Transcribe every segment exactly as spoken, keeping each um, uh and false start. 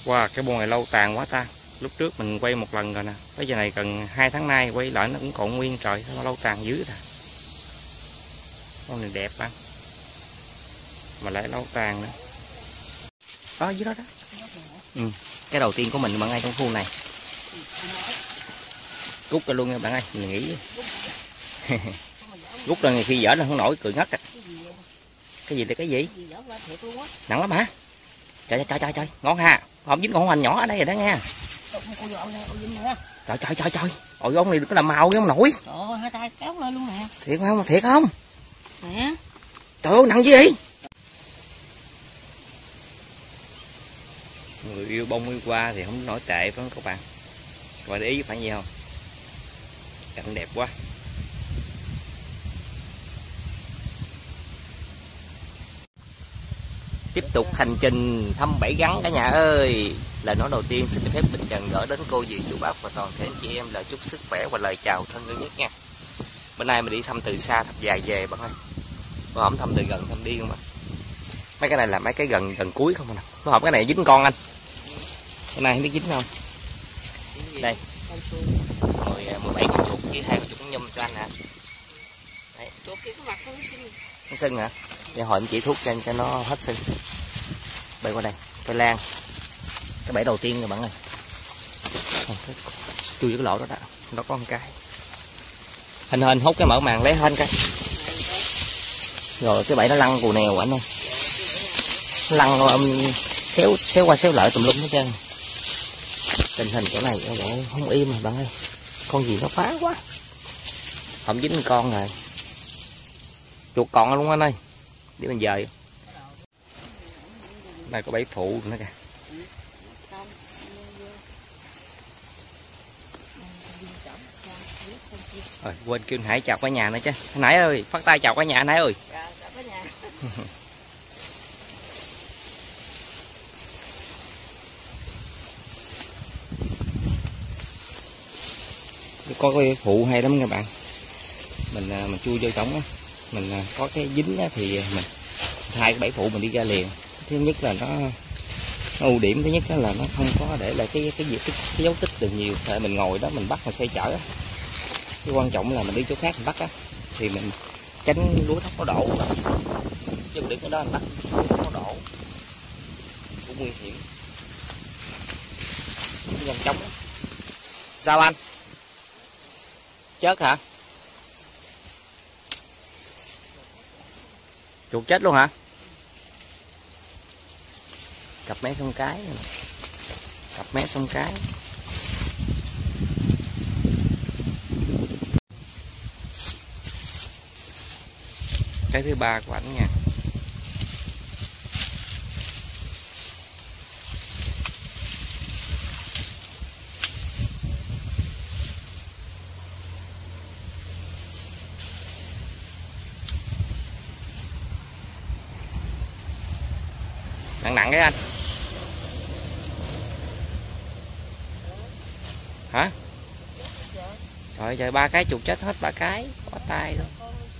Wow, cái bồn này lâu tàn quá ta. Lúc trước mình quay một lần rồi nè, tới giờ này gần hai tháng nay quay lại nó cũng còn nguyên. Trời, sao lâu tàn dữ rồi. Con này đẹp lắm, mà lại lâu tàn nữa. Đó, dưới đó đó. Ừ, cái đầu tiên của mình bạn ơi, trong khu này. Rút ra luôn nha bạn ơi, mình nghĩ. Rút ra khi dở nó không nổi, cười ngất à. Cái gì là cái gì? Nặng lắm hả? Trời trời trời trời, ngon ha. Không dính con hoành nhỏ ở đây rồi đó nha. Trời trời trời trời. Ôi ông này đừng có làm màu cái ông nổi. Trời, hai tay kéo lên luôn nè. Thiệt không? Thiệt không? Nè. Trời ơi, nặng gì vậy? Người yêu bông đi qua thì không nổi tệ phải không các bạn? Các bạn để ý phải gì không? Cảnh đẹp quá. Tiếp tục hành trình thăm bẫy gắn cả nhà ơi. Lời nói đầu tiên xin phép Bình Trần gửi đến cô dì chú bác và toàn thể anh chị em lời chúc sức khỏe và lời chào thân yêu nhất nha. Bữa nay mình đi thăm từ xa thật dài về bạn ơi. Mà không thăm từ gần thăm đi không mà. Mấy cái này là mấy cái gần gần cuối không nè. Nó không cái này dính con anh. Cái này không biết dính không. Đây. mười bảy con chuột với hai con chuột nhum cho anh nè. Đấy. Chuột kia cái mặt nó sưng. Nó sưng hả? Để hồi em chỉ thuốc cho anh cho nó hết sưng. Bay qua đây, cây lan. Cái bẫy đầu tiên rồi bạn ơi. Chui cái lỗ đó đó. Nó có một cái. Hình hình hút cái mở màn lấy hên cái. Rồi cái bẫy nó lăn cù nèo anh ơi. Lăn um, xéo xéo qua xéo lại tùm lum hết trơn. Tình hình chỗ này không im mà bạn ơi. Con gì nó phá quá. Không dính con rồi. Chuột còn luôn anh ơi. Để mình dời. Đây có bẫy phụ nữa kìa. Rồi quên kêu Hải chào cả nhà nữa chứ. Nãy ơi, phát tay chào cả nhà Nãy ơi. Chào cả nhà. Có cái phụ hay lắm các bạn. Mình mình chui vô trống á, mình có cái dính á, thì mình hai cái bẫy phụ mình đi ra liền. Thứ nhất là nó, nó ưu điểm thứ nhất là nó không có để lại cái cái, cái, cái, cái dấu tích được nhiều. Tại mình ngồi đó mình bắt mình xoay chở á. Cái quan trọng là mình đi chỗ khác mình bắt á thì mình tránh lúa thóc nó đổ, chứ mình đứng ở đó mình bắt lúa thóc nó đổ cũng nguy hiểm. Cái con trống. Sao anh? Chết hả? Chuột chết luôn hả? Cặp mé xong cái. Cặp mé xong cái. Cái thứ ba của ảnh nha. Nặng nặng cái anh. Hả? Trời trời, ba cái chuột chết hết ba cái. Bỏ tay luôn.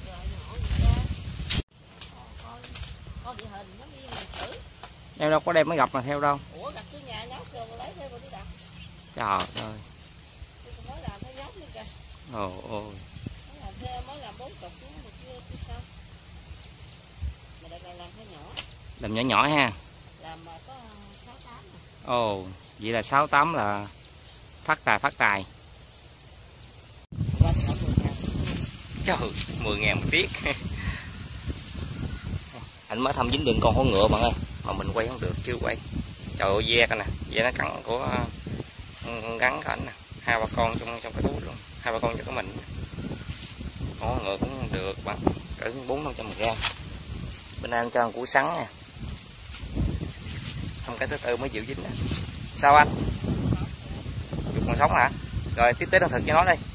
Em đâu có đem mới gặp mà theo đâu. Ủa gặp trước nhà nhóc rồi lấy thêm rồi đi đặt. Trời ơi. Mới làm thấy nhóc nữa kìa. Ồ ôi. Mới làm thêm mới làm bốn chục nữa một kia chứ sao. Mà đợt này làm hơi nhỏ. Làm nhỏ nhỏ ha. Làm mà có sáu tám nè. Ồ, vậy là sáu tám là phát tài phát tài. Trời, mười ngàn một tiết. Anh mới thăm dính đường con hổ ngựa bạn ơi. Mà mình quay không được, chưa quay. Trời ơi, ve coi nè, ve nó cắn của gắn của anh nè. Hai ba con trong trong cái túi luôn, hai ba con cho cái mình. Hổ ngựa cũng được bạn, cỡ bốn năm trăm gram. Bên anh cho củ sắn nè. Không cái thứ tư mới chịu dính nè. Sao anh? Chuột còn sống hả? Rồi tiếp tế lương thực cho nó đi.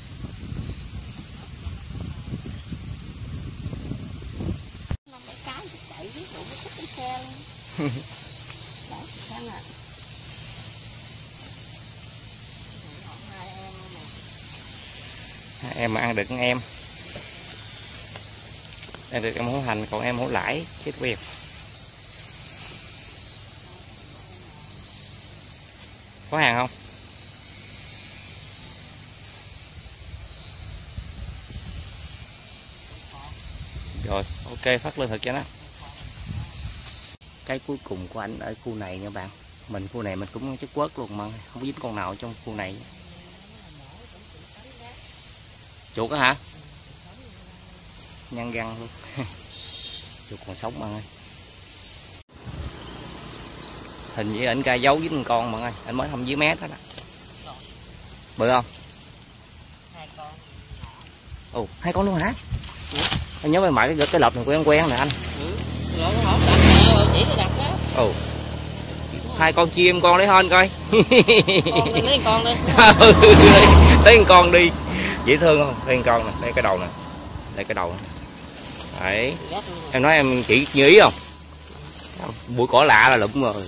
Em mà ăn được con em. Em được em hổ hành còn em hổ lãi chết queo. Có hàng không? Rồi, ok, phát lương thực cho nó. Cái cuối cùng của anh ở khu này nha bạn. Mình khu này mình cũng chất quất luôn mà không có dính con nào trong khu này. Chuột á hả? Nhăn răng luôn. Chuột còn sống bạn ơi. Hình như anh ca giấu với một con bạn ơi. Anh mới thăm dưới mé đó nè. Bự không? Hai con. Ồ, hai con luôn hả? Ừ. Anh nhớ mày cái cái lợp này quen quen nè anh. Ừ. Rồi nó không đặt rồi, chỉ có đặt đó. Ồ. Hai con chim con lấy hên coi. Con đi lấy con đi. Lấy con đi. Dễ thương không? Lấy con nè, đây cái đầu nè. Đây cái đầu nè. Đấy. Em nói em chỉ như ý không? Bụi cỏ lạ là lụm rồi.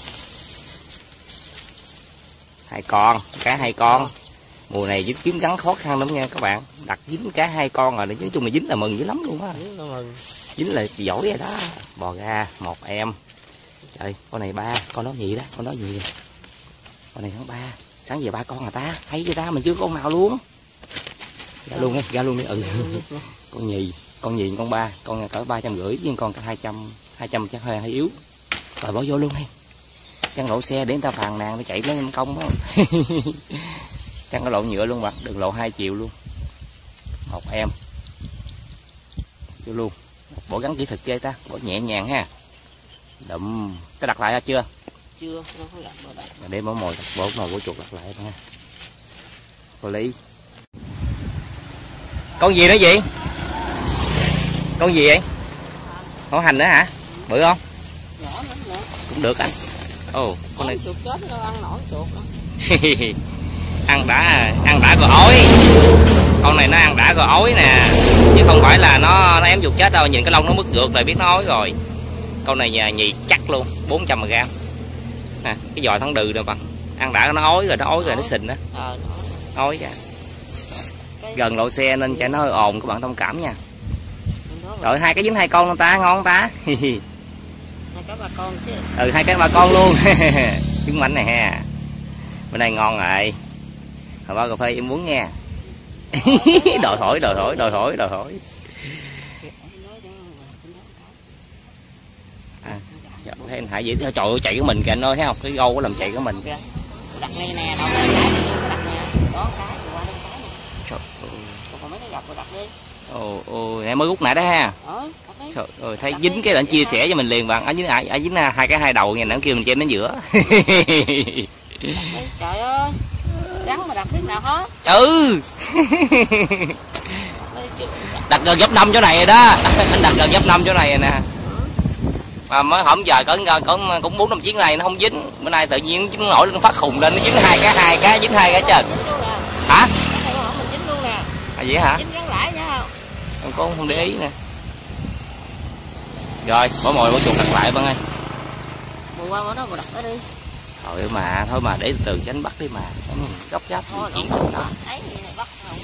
Hai con, cá hai con. Mùa này dính kiếm gắn khó khăn lắm nha các bạn. Đặt dính cá hai con rồi, nói chung là dính là mừng dữ lắm luôn á. Dính là giỏi rồi đó. Bò ra một em. Trời, con này ba, con đó nhì đó, con đó nhì. Con này tháng ba, sáng về ba con à ta, thấy chưa ta, mình chưa có con nào luôn. Ra luôn đi, ra luôn đi, ừ. Con nhì, con nhì, con ba, con cỡ ba trăm rưỡi, với con cả hai trăm, hai trăm chắc hơi hơi yếu. Rồi bỏ vô luôn đi. Chăn lộ xe để người ta phàn nàn, nó chạy lên công đó. Chăn cái lộ nhựa luôn bạn, đừng lộ hai chiều luôn. Một em. Vô luôn. Bỏ gắn kỹ thuật chơi ta, bỏ nhẹ nhàng ha. Đụm, cái đặt lại ra chưa? Chưa, nó không đặt vào đây. Để bỏ mồi, bỏ mồi của chuột đặt lại nha. Cô Lý. Con gì nữa vậy? Con gì vậy? Hổ hành nữa hả? Bự không? Nhỏ lắm nữa. Cũng được anh. Ồ, con này chuột chết đâu ăn nổi chuột đó. Ăn đã, ăn đã rồi ói. Con này nó ăn đã rồi ói nè, chứ không phải là nó nó ém chuột chết đâu, nhìn cái lông nó mất ngược rồi biết nó ói rồi. Con này nhà nhì chắc luôn, bốn trăm gram. Nè, cái giò thắng đừ nè bạn. Ăn đã nó ói rồi, nó ói rồi nó sình đó. Ờ, ói ra. Gần lộ xe nên chạy nó hơi ồn, các bạn thông cảm nha. Rồi hai cái dính hai con ta, ngon ta. Hai cái bà con chứ. Ừ, hai cái bà con luôn. Trứng mảnh này ha. Bên này ngon rồi. Hồi bao cà phê em muốn nha. Đòi hỏi, đòi hỏi, đòi hỏi, đòi hỏi. À, dạ, thấy anh Hải vậy, trời ơi chạy của mình kìa anh ơi, thấy không? Cái gâu có làm chạy của mình. Đặt này nè, đâu đây cái, đặt nè, đó cái, qua đây cái nè. Trời ơi. Còn mấy cái gặp rồi đặt đi. Ồ, ồ, em mới rút nãy đó ha. Ờ, trời ơi, thấy dính cái lệnh chia sẻ cho mình liền bạn. Ở dính ở dính hai cái hai đầu nha, nó kêu mình chém đến giữa. Trời ơi. Gắn mà đặt biết nào hết. Ừ. Đặt gần gấp năm chỗ này rồi đó. Anh đặt gần gấp năm chỗ này rồi nè. Mà mới hổm giờ có có cũng bốn năm chuyến này nó không dính. Bữa nay tự nhiên nó nổi lên phát khùng lên, nó dính hai cái hai cái dính hai cái trời. Hả? Mình dính luôn nè. À vậy hả? Dính gắn lại nha. Em có không để ý nè. Rồi, bỏ mồi bỏ chuột đặt lại bạn ơi. Mùa qua bỏ đó mà đặt nó đi. Thôi mà, thôi mà để từ tránh bắt đi mà. Gấp gáp thôi chuyện đó. đó. Thấy gì này bắt không.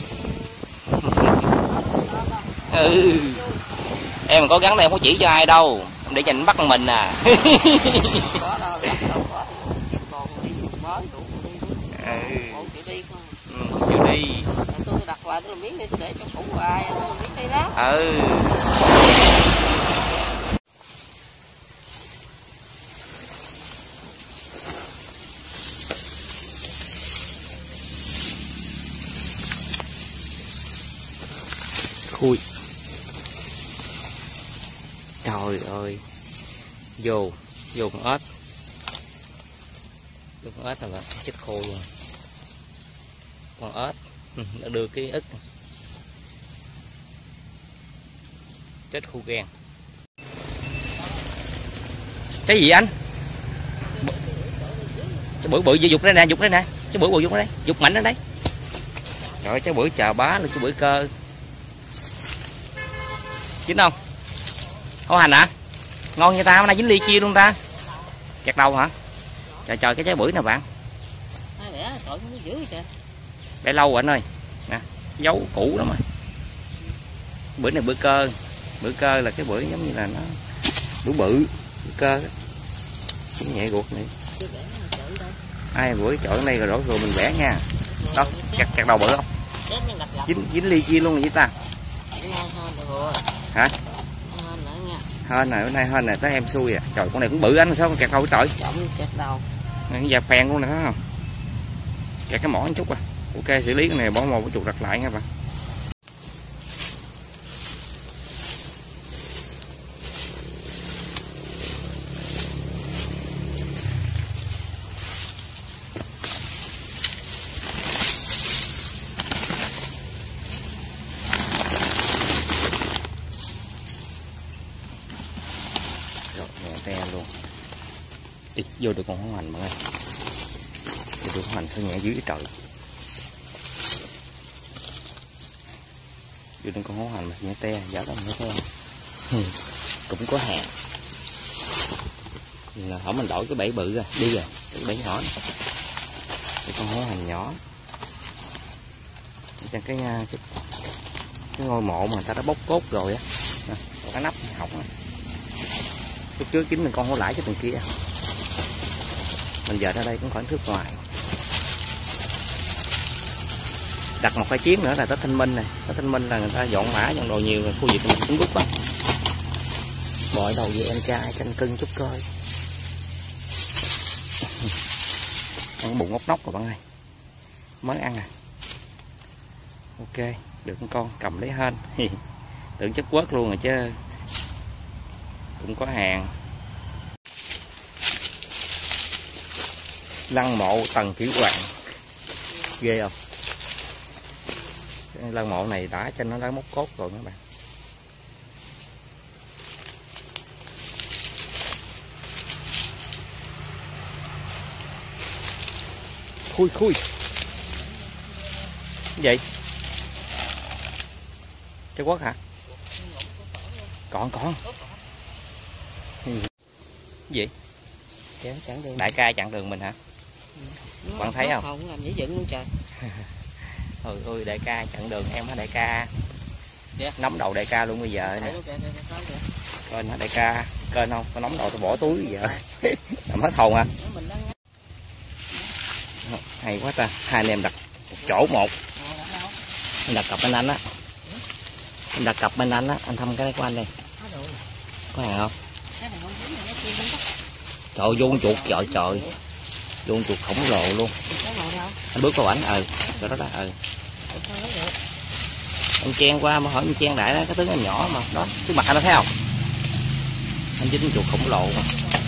Ừ. Em có gắn đây không có chỉ cho ai đâu. Em để cho anh bắt con mình à. Có đâu, đặt đâu có. Còn đi mới đủ đi. Ừ. Không chịu đi không. Ừ, không chịu đi. Tôi đặt lại tôi miếng đi, tôi để cho cũ hoài, tôi miếng đây đó. Ừ. Khui. Trời ơi. Vô, vô con ếch. Vô con ếch rồi bạn, chết khô luôn. Con ếch, đã đưa cái ức. Chết khu ghen. Cái gì anh? Trái bưởi bự dục đây nè, dục đây nè. Trái bưởi bự dục đây, dục mạnh ở đây. Trời ơi, trái bưởi chà bá là trái bưởi cơ. Chín không? Hổ hành hả? Ngon như ta, hôm nay dính ly chia luôn ta. Chặt đầu hả? Trời trời cái trái bưởi nè bạn. Để lâu rồi anh ơi. Nè, dấu cũ đó mà. Bưởi này bưởi cơ. Bưởi cơ là cái bưởi giống như là nó bưởi bự, bưởi cơ đó. Cũng nhẹ ruột này. ai bữa chọi ở đây rồi đổ rồi mình vẽ nha. Đó, chặt chặt đầu bự không? Dính dính ly chia luôn rồi với ta. Hả? Hên này, bữa nay hên này tới em xui à. Trời, con này cũng bự anh sao con kẹt đầu trời. Kẹt đầu. Này giờ phèn luôn nè thấy không? Kẹt cái mỏ một chút à. Ok, xử lý cái này bỏ một cái chuột đặt lại nha bạn. Te luôn. Ít vô được con hổ hành mọi người. Vô được con hành sao nhẹ dưới trời. Vô được con hổ hành mà nhẹ te, giả tao nhẹ te. Cũng có hàng. Là hỏi mình đổi cái bẫy bự ra, đi rồi, cái bẫy nhỏ. Cái con hổ hành nhỏ. Trong cái cái, cái ngôi mộ mà người ta đã bóc cốt rồi á. Còn cái nắp hỏng á. Lúc trước chính mình con hổ lãi cho từng kia, mình giờ ra đây cũng khoảng thước ngoài. Đặt một cái chiếc nữa là tới Thanh Minh này, tới Thanh Minh là người ta dọn mã dọn đồ nhiều rồi, khu vực mình cũng rút á. Bội đầu về em trai canh cưng chút coi. Ăn bụng ngóc nóc rồi bạn ơi, mới ăn à. Ok, được con con cầm lấy hên. Tưởng chất quất luôn rồi chứ. Cũng có hàng. Lăng mộ Tần Thủy Hoàng. Ghê không? Lăng mộ này đã cho nó đã móc cốt rồi các bạn. Khui khui. Cái gì? Trái quất hả? Còn còn. Cái gì? Đại ca chặn đường mình hả? Nó Bạn thấy không? Không làm giấy dựng luôn trời. Ôi ôi đại ca chặn đường em hả đại ca? Yeah. Nắm đầu đại ca luôn bây giờ nè. Kênh hả đại ca? Kênh không? Có nắm đầu tôi bỏ túi bây giờ. Làm hết hồn hả? Hay quá ta. Hai anh em đặt một chỗ một. Anh đặt cặp bên anh á. Anh đặt cặp bên anh á. Anh thăm cái của anh đây. Có hàng không? Trời ơi, vô con chuột trời trời. Vô con chuột khổng lồ luôn. Anh bước vào ảnh ừ, chỗ đó đó ừ. Anh chen qua mà hỏi anh chen đại đó, cái tướng anh nhỏ mà. Đó, cái mặt anh nó thấy không? Anh dính con chuột khổng lồ mà.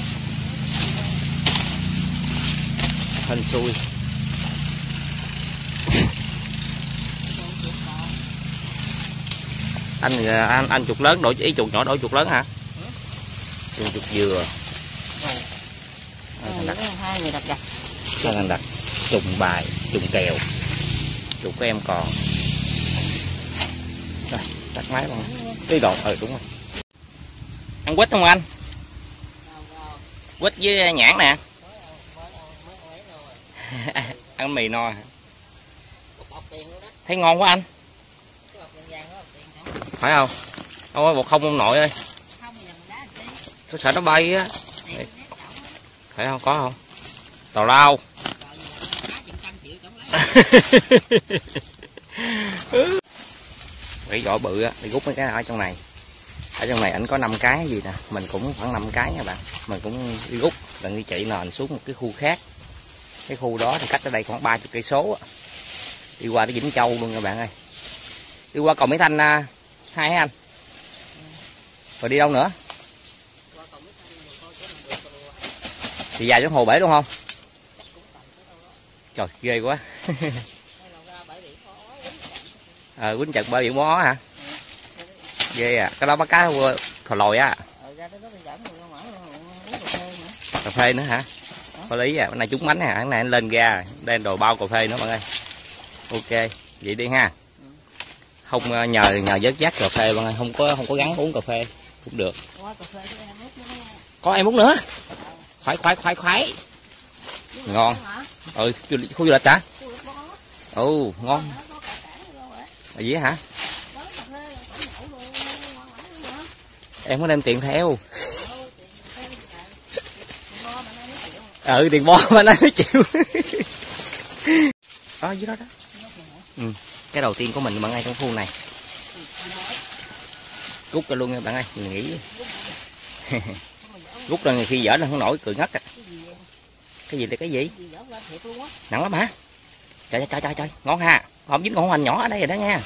Hên xui. Anh anh anh chuột lớn đổi ý chuột nhỏ đổi chuột lớn hả? Chuột chuột dừa. Đặt hai người đặt đặt. Sao anh đặt trùng bài, trùng kèo. Chuột của em còn. Rồi, tắt máy luôn. Cái đột ừ đúng rồi. Ăn quýt không anh? Quýt với nhãn nè. Ăn mì no hả? Thấy ngon quá anh. Phải không? Ôi bột không ông nội ơi. Tôi sợ nó bay á. Phải không? Có không? Tào lao. Bị gõ bự á, đi rút mấy cái ở trong này. Ở trong này ảnh có năm cái gì nè, mình cũng khoảng năm cái nha bạn. Mình cũng đi rút, lần đi chạy nền xuống một cái khu khác. Cái khu đó thì cách ở đây khoảng ba mươi cây số á. Đi qua tới Vĩnh Châu luôn nha bạn ơi. Đi qua cầu Mỹ Thanh hai hả anh? Rồi đi đâu nữa? Thì dài xuống hồ bể luôn không? Trời ghê quá. Ờ quýnh trận bãi biển Bó hả? Ghê à, cái đó bắt cá thò lòi á. Cà phê nữa hả? Có lý à, bữa nay trúng bánh hả? Cái này anh lên ra, lên đồ bao cà phê nữa mọi người. Ok, vậy đi ha. Không nhờ nhờ vớt vát cà phê mọi người, không có không có gắn uống cà phê cũng được. Có em uống nữa. Khoái khoái khoái khoái. Ngon. Ừ, khu du lịch hả? Ừ, ngon. Ở gì hả? Em có đem tiền theo. Ừ, tiền bo mà nó chịu. Đó dưới đó đó. Ừ. Cái đầu tiên của mình bạn ngay trong khu này. Rút ra luôn nha bạn ơi, mình nghĩ. Rút ra khi dở nó không nổi cười ngất à. Cái gì là cái gì? Nặng lắm hả? Trời trời trời trời, ngon ha. Không dính con hành nhỏ ở đây rồi đó nha.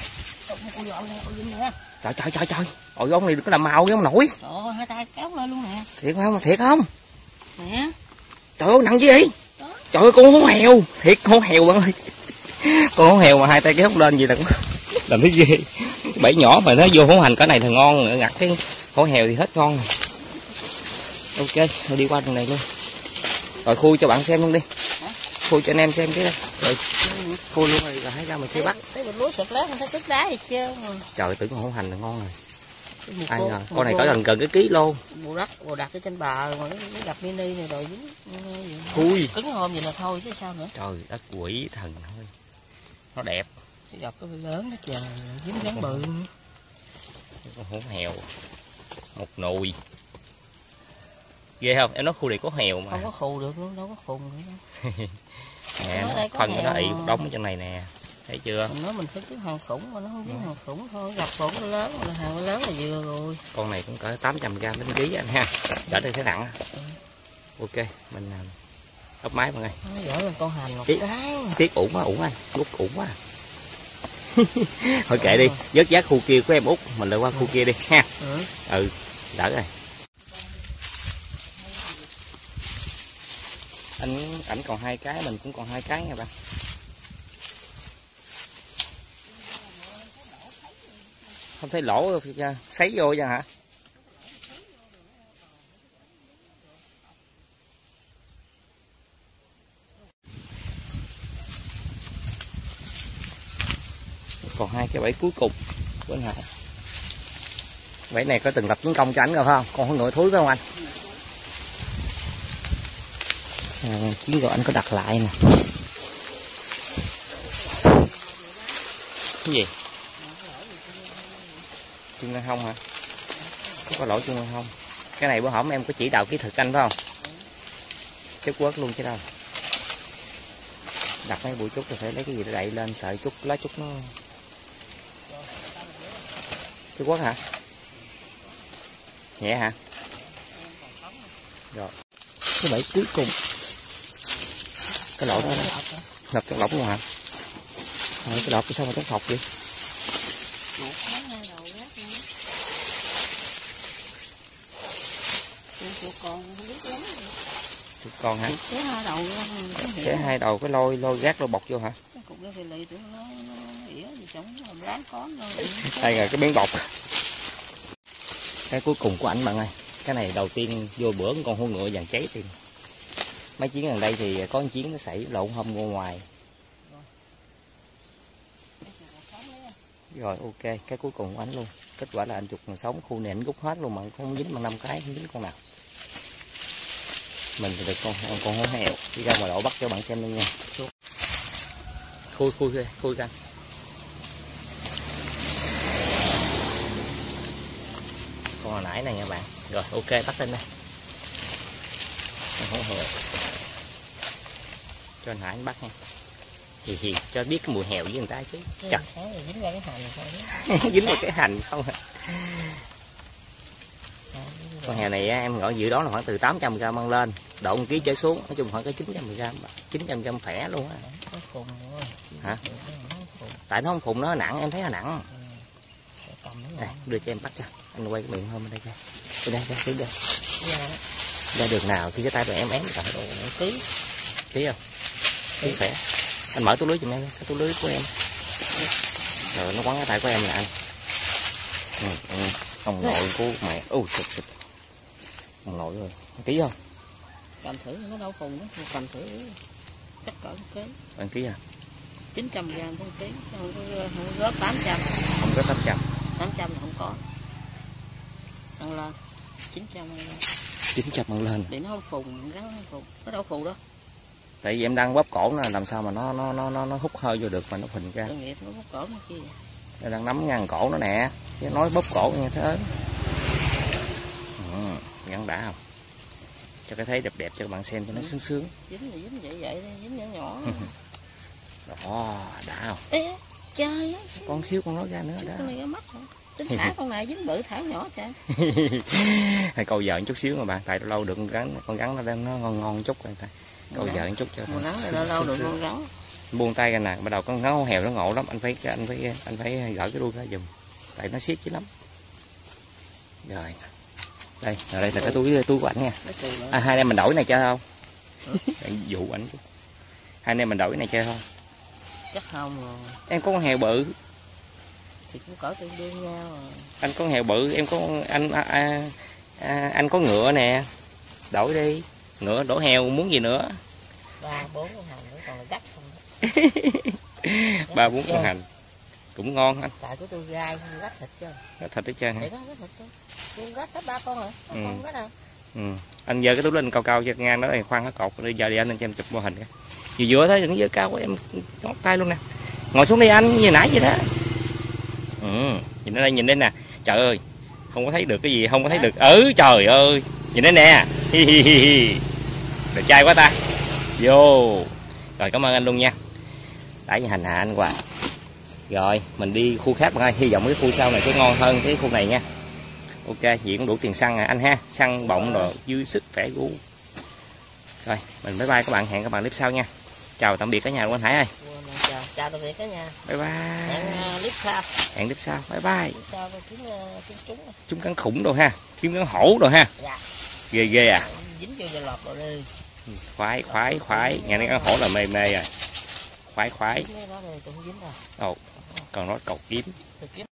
Trời trời trời trời. Ôi ông này đừng có làm màu với ông nổi. Trời, hai tay kéo lên luôn nè. Thiệt không? Thiệt không? Nè. Trời ơi nặng gì vậy? Đó. Trời ơi con hổ hèo, thiệt hổ hèo bạn ơi. Con hổ hèo mà hai tay kéo lên gì là làm thấy ghê. Cái bẫy nhỏ mà nó vô hổ hành cái này thì ngon, ngặt cái hổ hèo thì hết ngon. Ok, thôi đi qua đường này luôn. Rồi khui cho bạn xem luôn đi. Hả? Khui cho anh em xem cái đây. Rồi khui luôn rồi rồi hãy ra mà chơi bắt. Cái lúa sụp lá không thấy cất đá gì chưa. Trời tưởng con hổ hành là ngon rồi. Ai ngờ con này có gần gần cái ký luôn. Bộ đất, bộ đặt ở trên bờ mà nó gặp mini này rồi dính. Khui. Cứng hôm vậy là thôi chứ sao nữa. Trời đất quỷ thần thôi. Nó đẹp. Chứ gặp cái lớn nó trời dính gắn bự. Con hổ hèo. Một nùi. Ghê không? Em nói khu này có hèo mà. Không có khù được luôn, đâu có khùng nữa đâu. Nè, nó phân cho nó ị một đống ở trong này nè. Thấy chưa? Mình nói mình phải kiếm hàng khủng mà nó không kiếm hàng khủng thôi. Gặp khủng nó lớn là hàng lớn là vừa rồi. Con này cũng cỡ tám trăm gram đến ký anh ha. Đỡ đây thấy nặng. Ừ. Ok, mình ốp máy mọi người. Nó dở lên con hành một Tiết, cái. Tiết ủng quá, ủng anh. Út ủng quá. Thôi kệ đi, vớt giác khu kia của em út, mình lại qua khu kia đi ha. Ừ. Ừ, đỡ rồi. Anh ảnh còn hai cái, mình cũng còn hai cái nha bạn. Không thấy lỗ sấy vô ra hả? Còn hai cái bẫy cuối cùng của anh Hải. Bẫy này có từng lập chiến công cho ảnh rồi phải không? Còn con ngựa thúi phải không anh? À, chiến rồi anh có đặt lại nè. Cái gì? Chân lân hông hả? Có lỗ chân lân hông. Cái này bữa hổm em có chỉ đạo kỹ thuật anh phải không? Chất quất luôn chứ đâu. Đặt mấy bụi trúc rồi phải lấy cái gì để đậy lên, sợ trúc lá trúc nó. Chất quất hả? Nhẹ hả? Rồi. Cái bẫy cuối cùng. Cái lỗ đó đó. Ngập trong lỗ luôn hả? À, cái lỗ sao mà nó thọc vậy? Con hả? Xé hai đầu. Xé hai đầu cái lôi lôi gác lôi bọc vô hả? Đây là cái miếng bọc. Cái cuối cùng của ảnh bạn ơi. Cái này đầu tiên vô bữa con hổ ngựa vàng cháy thì mấy chuyến gần đây thì có một chuyến nó xảy lộn hôm ngô ngoài. Rồi ok, cái cuối cùng của ảnh luôn. Kết quả là anh chụp người sống khu này anh rút hết luôn mà không dính bằng năm cái, không dính con nào. Mình thì được con con hổ hèo, đi ra ngoài độ bắt cho bạn xem luôn nha. Khui khui khui ra. Con hồi nãy này nha bạn. Rồi ok bắt lên đây. Con hổ hèo. Cho anh Hải anh bắt nha. Thì, thì cho biết cái mùi hèo với người ta chứ. Trời. Dính vào cái hành thôi. Dính vào cái hành không à. Con hèo này em gọi dự đoán là khoảng từ tám trăm gram ăn lên, độ một ký trở xuống, nói chung khoảng cái chín trăm gram, chín trăm gram khỏe luôn á. Hả? Tại nó không khùng, nó nặng, em thấy nó nặng. Đây, đưa cho em bắt cho, anh quay cái miệng hôm bên đây cho. Bên đây, đây, đây, đây. Ra đường nào thì cái tay rồi em ém cả đồ ký, ký không? Ký khỏe. Anh mở túi lưới giùm em, cái túi lưới của em. Rồi nó quấn cái tay của em nè anh. Ừ, ừ. Ông nội của mẹ, ôi xịt xịt. Ông nội rồi, ký không? Cầm thử nó đâu khùng đó, cầm thử chắc cỡ một ký. Bạn ký à? chín trăm gram một ký, không có không có tám trăm. Không có tám trăm. tám trăm là không có. Ăn lên chín trăm ăn lên. chín trăm ăn lên. Để nó không phùng, nó không phùng. Nó đâu phù đâu. Tại vì em đang bóp cổ nó làm sao mà nó nó nó nó, nó hút hơi vô được mà nó phình ra. Tội nghiệp nó bóp cổ nó kia. Em đang nắm ngang cổ nó nè, chứ nói bóp cổ như thế. Ừ, gắn đã không? cho cái thấy đẹp đẹp cho các bạn xem cho nó sướng sướng. Dính thì dính vậy vậy, dính nhỏ nhỏ. Đó, đã không? Ê, chơi á. Con xíu con nói ra nữa đó. Con này cái mắt hả? Tính thả con này dính bự thả nhỏ trời. Hay câu vợ một chút xíu mà bạn, tại lâu được con rắn, con rắn nó đem nó ngon ngon chút rồi ta. Câu vợ một chút cho. Mùa nắng này lâu lâu được con rắn. Buông tay ra nè, bắt đầu con ngáo hèo nó ngộ lắm, anh phải anh phải anh phải gỡ cái đuôi ra giùm. Tại nó siết chứ lắm. Rồi. Đây, ở đây là cái túi túi của ảnh nha. À, hai anh em mình đổi này chơi không? Để dụ ảnh chút. Hai anh em mình đổi này chơi không? Chắc không rồi. Em có con heo bự. Thì cũng cỡ tương đương nhau rồi. Anh có heo bự, em có anh à, à, à, anh có ngựa nè. Đổi đi. Ngựa đổ heo muốn gì nữa? Ba bốn con hành nữa còn là gắt không. Ba bốn con hành. Cũng ngon anh. Tại của tôi gai gắt thịt chứ. Gắt thịt hết trơn hả? Để đó gắt thịt chứ. Tôi gắt hết ba con hả? Ba Ừ. con gắt nào? Ừ. Anh giơ cái túi lên cao cao cho ngang đó, khoan cái cột đi giờ đi anh cho em chụp mô hình. Vừa vừa thấy đừng giơ cao quá em ngót tay luôn nè. Ngồi xuống đi anh, như nãy vậy đó. Ừ, nhìn ở đây, nhìn đây nè. Trời ơi, không có thấy được cái gì, không có thấy được. Ừ, trời ơi, nhìn đây nè. Đẹp trai quá ta. Vô. Rồi cảm ơn anh luôn nha. Đã hành hạ anh hoài. Rồi, mình đi khu khác bạn ơi, hy vọng cái khu sau này sẽ ngon hơn cái khu này nha. Ok, vậy cũng đủ tiền xăng à anh ha, xăng bọng rồi dư sức khỏe gu. Rồi, mình bye bye các bạn, hẹn các bạn clip sau nha. Chào tạm biệt cả nhà của anh Hải ơi. Chào, chào tạm biệt cả nhà. Bye bye. Hẹn uh, clip sau. Hẹn clip sau. Bye bye. Clip sau kiếm uh, kiếm trúng. Chúng cắn khủng đồ ha, kiếm cắn hổ đồ ha. Dạ. Ghê ghê à. Dính vô giờ lọt rồi đi. Khoái khoái khoái, nhà này cắn hổ là mê mê rồi. Khoái khoái. Dính đó rồi, tôi không dính đâu. Ồ, còn nó cột kiếm.